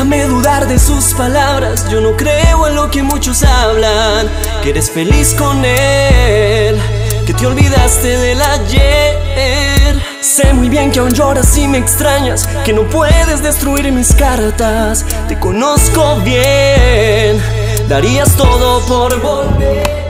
Déjame dudar de sus palabras. Yo no creo en lo que muchos hablan, que eres feliz con él, que te olvidaste del ayer. Sé muy bien que aún lloras y me extrañas, que no puedes destruir mis cartas. Te conozco bien, darías todo por volver.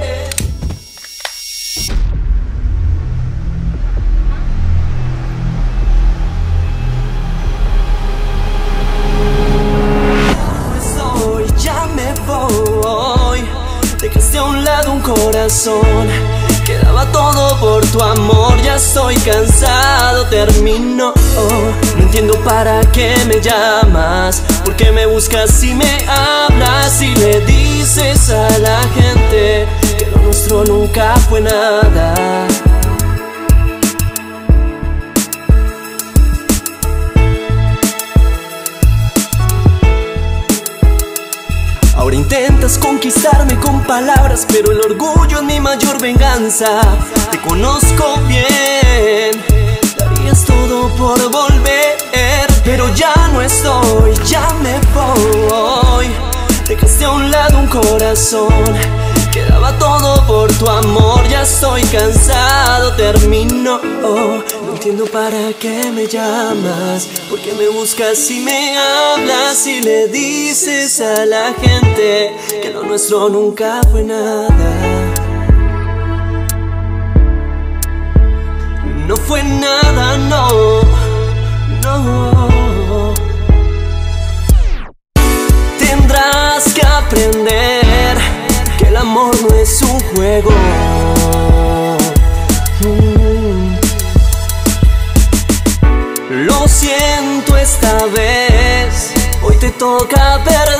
Dejaste a un lado un corazón que daba todo por tu amor. Ya estoy cansado, termino. No entiendo para qué me llamas, por qué me buscas y me hablas y le dices a la gente que lo nuestro nunca fue nada. Ahora intentas conquistarme con palabras, pero el orgullo es mi mayor venganza. Te conozco bien, darías todo por volver, pero ya no estoy, ya me voy. Dejaste a un lado un corazón que daba todo por tu amor. Ya estoy cansado, termino. No entiendo para qué me llamas, por qué me buscas y me hablas y le dices a la gente que lo nuestro nunca fue nada. No fue nada, no, no. Tendrás que aprender que el amor no es un juego. Lo siento esta vez, hoy te toca perder.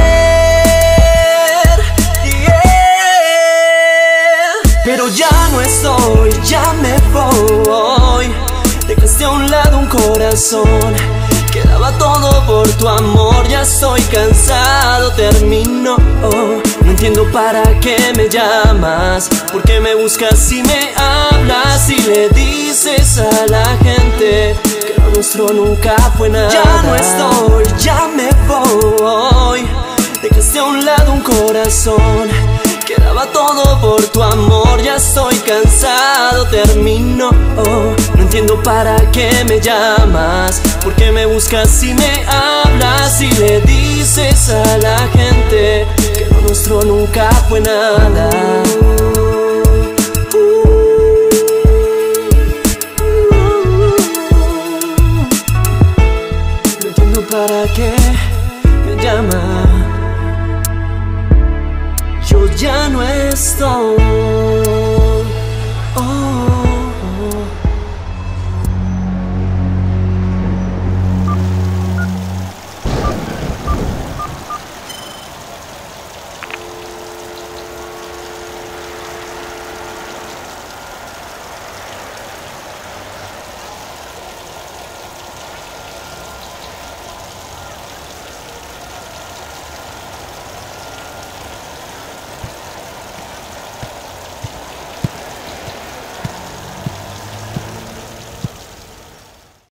Pero ya no estoy, ya me voy. Dejaste a un lado un corazón que daba todo por tu amor. Ya estoy cansado, termino. No entiendo para qué me llamas, por qué me buscas y me hablas y le dices a la gente que lo nuestro nunca fue nada. Ya no estoy, ya me voy. Dejaste a un lado un corazón que daba todo por tu amor. Ya estoy cansado, termino. No entiendo para qué me llamas, por qué me buscas y me hablas y le dices a la gente que lo nuestro nunca fue nada. No entiendo para qué